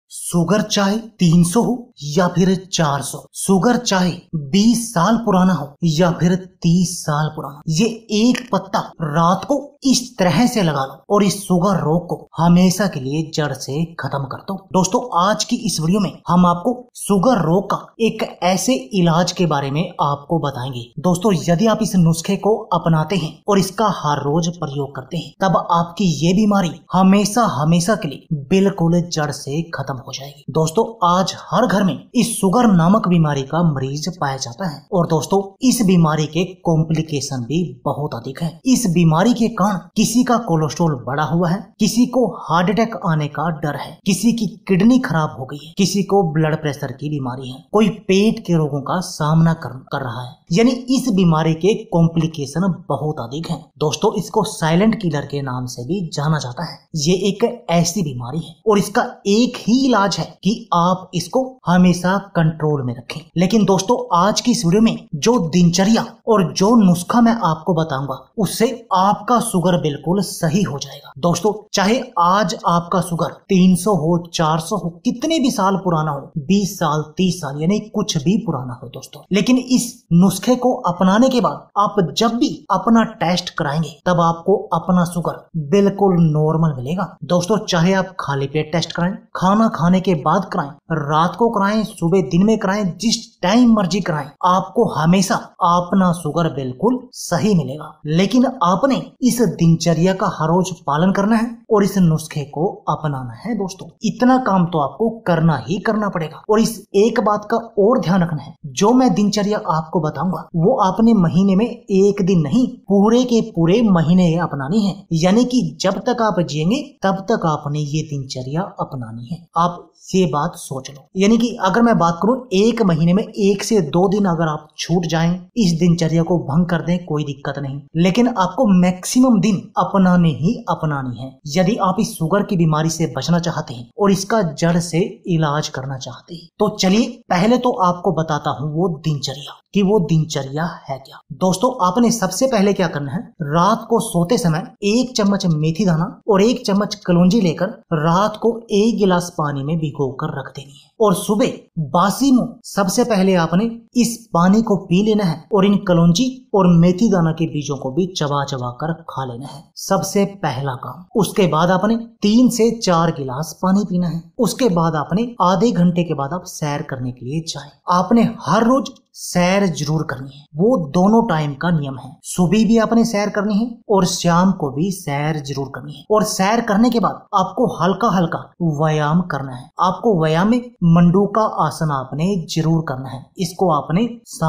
Sugar चाहे 300 हो या फिर 400, शुगर चाहे 20 साल पुराना हो या फिर 30 साल पुराना, ये एक पत्ता रात को इस तरह से लगा लो और इस शुगर रोग को हमेशा के लिए जड़ से खत्म कर दो। दोस्तों, आज की इस वीडियो में हम आपको शुगर रोग का एक ऐसे इलाज के बारे में आपको बताएंगे। दोस्तों, यदि आप इस नुस्खे को अपनाते हैं और इसका हर रोज प्रयोग करते हैं, तब आपकी ये बीमारी हमेशा हमेशा के लिए बिल्कुल जड़ से खत्म हो जाएगी। दोस्तों, आज हर घर में इस शुगर नामक बीमारी का मरीज पाया जाता है और दोस्तों, इस बीमारी के कॉम्प्लिकेशन भी बहुत अधिक है। इस बीमारी के कारण किसी का कोलेस्ट्रॉल बढ़ा हुआ है, किसी को हार्ट अटैक आने का डर है, किसी की किडनी खराब हो गई है, किसी को ब्लड प्रेशर की बीमारी है, कोई पेट के रोगों का सामना कर रहा है। यानी इस बीमारी के कॉम्प्लिकेशन बहुत अधिक हैं। दोस्तों, इसको साइलेंट किलर के नाम से भी जाना जाता है। ये एक ऐसी बीमारी है और इसका एक ही इलाज है कि आप इसको हमेशा कंट्रोल में रखें। लेकिन दोस्तों, आज की इस वीडियो में जो दिनचर्या और जो नुस्खा मैं आपको बताऊंगा, उससे आपका शुगर बिल्कुल सही हो जाएगा। दोस्तों, चाहे आज आपका शुगर 300 हो, 400 हो, कितने भी साल पुराना हो, 20 साल, 30 साल, यानी कुछ भी पुराना हो दोस्तों, लेकिन इस नुस्खे को अपनाने के बाद आप जब भी अपना टेस्ट कराएंगे, तब आपको अपना शुगर बिल्कुल नॉर्मल मिलेगा। दोस्तों, चाहे आप खाली पेट टेस्ट कराएं, खाना खाने के बाद कराएं, रात को कराएं, सुबह दिन में कराएं, जिस टाइम मर्जी कराएं, आपको हमेशा अपना शुगर बिल्कुल सही मिलेगा। लेकिन आपने इस दिनचर्या का हर रोज पालन करना है और इस नुस्खे को अपनाना है। दोस्तों, इतना काम तो आपको करना ही करना पड़ेगा। और इस एक बात का और ध्यान रखना है, जो मैं दिनचर्या आपको बताऊंगा वो आपने महीने में एक दिन नहीं, पूरे के पूरे महीने अपनानी है। यानी कि जब तक आप जिएंगे तब तक आपने ये दिनचर्या अपनानी है। आप ये बात सोच लो। यानी कि अगर मैं बात करूं, एक महीने में 1 से 2 दिन अगर आप छूट जाएं, इस दिनचर्या को भंग कर दें, कोई दिक्कत नहीं, लेकिन आपको मैक्सिमम दिन अपनाने ही अपनानी है यदि आप इस शुगर की बीमारी से बचना चाहते हैं और इसका जड़ से इलाज करना चाहते हैं। तो चलिए, पहले तो आपको बताता हूँ वो दिनचर्या कि वो दिनचर्या है क्या। दोस्तों, आपने सबसे पहले क्या करना है, रात को सोते समय 1 चम्मच मेथी दाना और 1 चम्मच कलौंजी लेकर रात को 1 गिलास पानी में भिगोकर रख देनी है और सुबह बासी मुंह सबसे पहले आपने इस पानी को पी लेना है और इन कलौंजी और मेथी दाना के बीजों को भी चबा चबा कर खा लेना है। सबसे पहला काम। उसके बाद आपने 3 से 4 गिलास पानी पीना है। उसके बाद आपने आधे घंटे के बाद आप सैर करने के लिए जाएं। आपने हर रोज सैर जरूर करनी है, वो दोनों टाइम का नियम है। सुबह भी आपने सैर करनी है और शाम को भी सैर जरूर करनी है। और सैर करने के बाद आपको हल्का हल्का व्यायाम करना है। आपको व्यायाम में मंडूका आसन आपने जरूर करना है, इसको आपने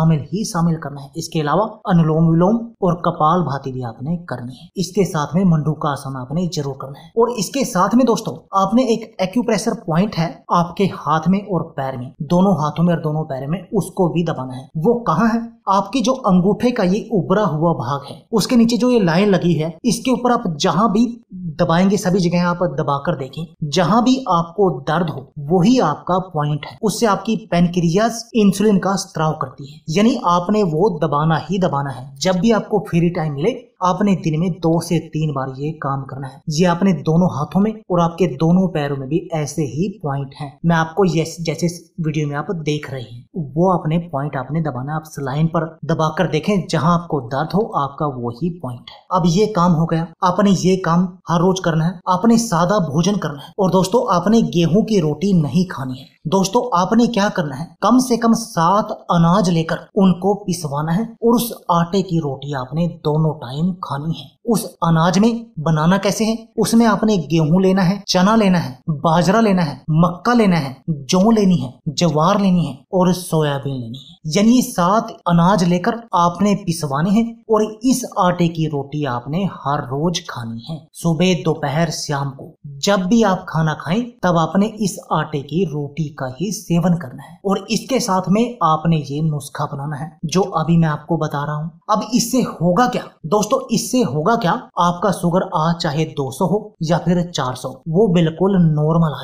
शामिल करना है। इसके अलावा अनुलोम विलोम और कपाल भाती भी आपने करनी है। इसके साथ में मंडूका आसन आपने जरूर करना है। और इसके साथ में दोस्तों, आपने एक एक्यूप्रेशर पॉइंट है आपके हाथ में और पैर में, दोनों हाथों में और दोनों पैर में, उसको भी दबाना है। वो कहाँ है? आपकी जो अंगूठे का ये उभरा हुआ भाग है, उसके नीचे जो ये लाइन लगी है, इसके ऊपर आप जहां भी दबाएंगे, सभी जगह आप दबाकर देखें, जहां भी आपको दर्द हो वही आपका पॉइंट है। उससे आपकी पैनक्रियाज इंसुलिन का स्त्राव करती है। यानी आपने वो दबाना ही दबाना है। जब भी आपको फ्री टाइम मिले, आपने दिन में 2 से 3 बार ये काम करना है। ये आपने दोनों हाथों में और आपके दोनों पैरों में भी ऐसे ही पॉइंट हैं। मैं आपको जैसे वीडियो में आप देख रहे हैं, वो अपने पॉइंट आपने दबाना। आप लाइन पर दबाकर देखें, जहां आपको दर्द हो आपका वही पॉइंट है। अब ये काम हो गया। आपने ये काम हर रोज करना है। आपने सादा भोजन करना है और दोस्तों, आपने गेहूं की रोटी नहीं खानी है। दोस्तों, आपने क्या करना है, कम से कम 7 अनाज लेकर उनको पिसवाना है और उस आटे की रोटी आपने दोनों टाइम खानी है। उस अनाज में बनाना कैसे है, उसमें आपने गेहूं लेना है, चना लेना है, बाजरा लेना है, मक्का लेना है, जौ लेनी है, ज्वार लेनी है और सोयाबीन लेनी है। यानी 7 अनाज लेकर आपने पिसवाने हैं और इस आटे की रोटी आपने हर रोज खानी है। सुबह, दोपहर, शाम को जब भी आप खाना खाएं, तब आपने इस आटे की रोटी का ही सेवन करना है। और इसके साथ में आपने ये नुस्खा बनाना है जो अभी मैं आपको बता रहा हूं। अब इससे होगा क्या दोस्तों, इससे होगा क्या, आपका शुगर आज चाहे 200 हो या फिर 400, वो बिल्कुल नॉर्मल आ जाएगा।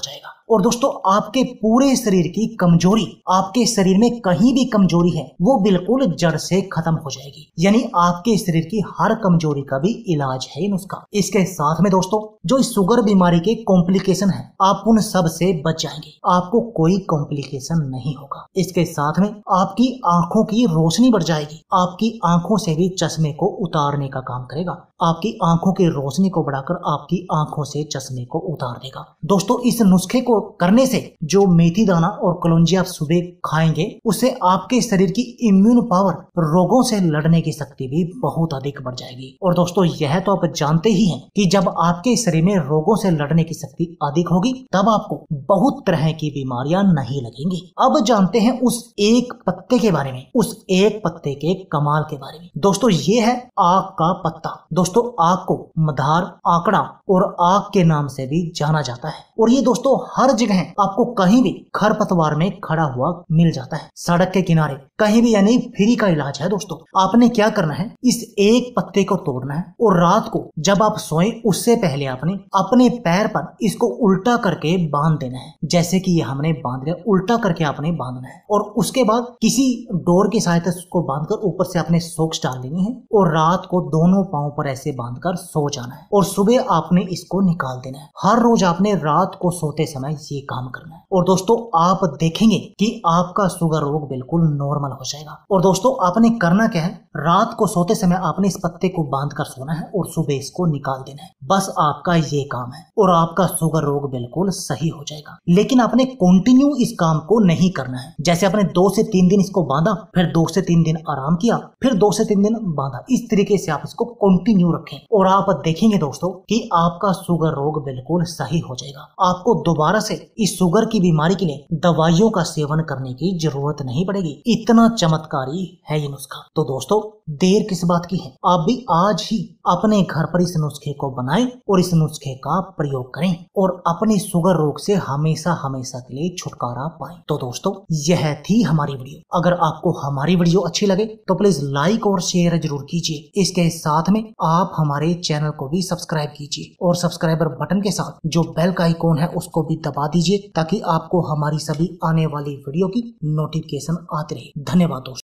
और दोस्तों आपके पूरे शरीर की कमजोरी, आपके शरीर में कहीं भी कमजोरी है वो बिल्कुल जड़ से खत्म हो जाएगी। यानी आपके शरीर की हर कमजोरी का भी इलाज है नुस्खा। इसके साथ में दोस्तों जो इस शुगर बीमारी के कॉम्प्लिकेशन है आप उन सब से बच जाएंगे, आपको कोई कॉम्प्लिकेशन नहीं होगा। इसके साथ में आपकी आंखों की रोशनी बढ़ जाएगी, आपकी आंखों से भी चश्मे को उतारने का काम करेगा, आपकी आंखों की रोशनी को बढ़ाकर आपकी आंखों से चश्मे को उतार देगा। दोस्तों इस नुस्खे को करने से जो मेथी दाना और कलौंजी आप सुबह खाएंगे उससे आपके शरीर की इम्यून पावर, रोगों से लड़ने की शक्ति भी बहुत अधिक बढ़ जाएगी। और दोस्तों यह तो आप जानते ही हैं कि जब आपके शरीर में रोगों से लड़ने की शक्ति अधिक होगी तब आपको बहुत तरह की बीमारियां नहीं लगेंगी। अब जानते हैं उस एक पत्ते के बारे में, उस एक पत्ते के कमाल के बारे में। दोस्तों ये है आक का पत्ता। दोस्तों आक को मधार, आंकड़ा और आक के नाम से भी जाना जाता है और ये दोस्तों हर जगह आपको कहीं भी खरपतवार में खड़ा हुआ मिल जाता है, सड़क के किनारे कहीं भी, यानी फ्री का इलाज है। दोस्तों आपने क्या करना है, इस एक पत्ते को तोड़ना है और रात को जब आप सोएं उससे पहले आपने अपने पैर पर इसको उल्टा करके बांध देना है। जैसे कि ये हमने बांध लिया, उल्टा करके आपने बांधना है और उसके बाद किसी डोर की सहायता से उसको बांधकर ऊपर से आपने सॉक्स डाल देनी है और रात को दोनों पांव पर ऐसे बांधकर सो जाना है और सुबह आपने इसको निकाल देना है। हर रोज आपने रात को सोते समय ये काम करना है और दोस्तों आप देखेंगे कि आपका शुगर रोग बिल्कुल नॉर्मल हो जाएगा। और दोस्तों आपने करना क्या है, रात को सोते समय आपने इस पत्ते को बांधकर सोना है और सुबह इसको निकाल देना है। बस आपका ये काम है और आपका शुगर रोग बिल्कुल सही हो जाएगा। लेकिन आपने कंटिन्यू इस काम को नहीं करना है। जैसे आपने 2 से 3 दिन इसको बांधा, फिर 2 से 3 दिन आराम किया, फिर 2 से 3 दिन बांधा, इस तरीके से आप इसको कंटिन्यू रखें और आप देखेंगे दोस्तों कि आपका शुगर रोग बिल्कुल सही हो जाएगा। आपको दोबारा से इस शुगर की बीमारी के लिए दवाइयों का सेवन करने की जरूरत नहीं पड़ेगी। इतना चमत्कारी है ये नुस्खा। तो दोस्तों देर किस बात की है, आप भी आज ही अपने घर पर इस नुस्खे को बनाएं और इस नुस्खे का प्रयोग करें और अपने शुगर रोग से हमेशा हमेशा के लिए छुटकारा पाएं। तो दोस्तों यह थी हमारी वीडियो। अगर आपको हमारी वीडियो अच्छी लगे तो प्लीज लाइक और शेयर जरूर कीजिए। इसके साथ में आप हमारे चैनल को भी सब्सक्राइब कीजिए और सब्सक्राइबर बटन के साथ जो बेल का आइकॉन है उसको भी दबा दीजिए ताकि आपको हमारी सभी आने वाली वीडियो की नोटिफिकेशन आती रहे। धन्यवाद दोस्तों।